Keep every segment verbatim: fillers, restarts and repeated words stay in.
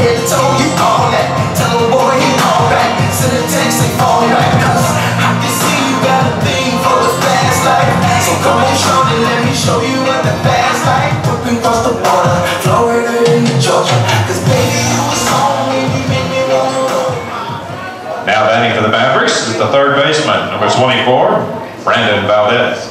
head to toe, you all that. Tell a boy he call back. Send a text and fall back. Cause I can see you got a thing for the fast life. So come on, shorty, let me show you what the fast life. Whipping across the border, Florida into Georgia. Cause baby, you was home and you made me wanna go. Now batting for the Mavericks is the third baseman, number twenty-four, Brandon Valdez.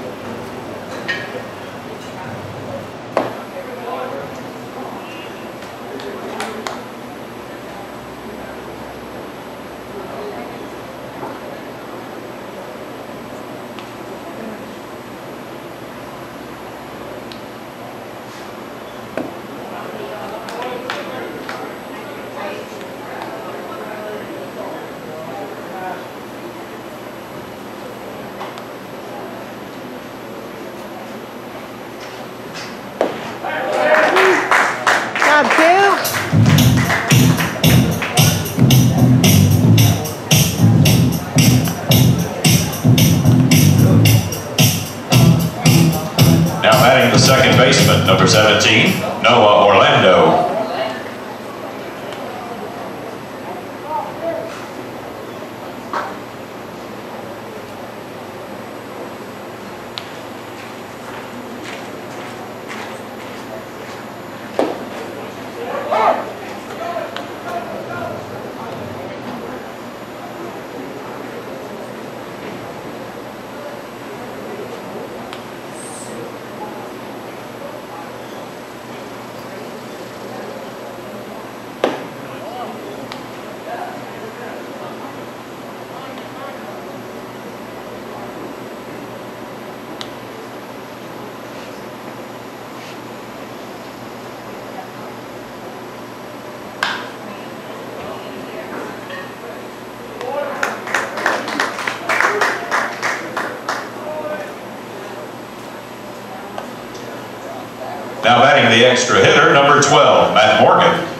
Now batting the second baseman, number seventeen, Noah Orlando. Now batting the extra hitter, number twelve, Matt Morgan.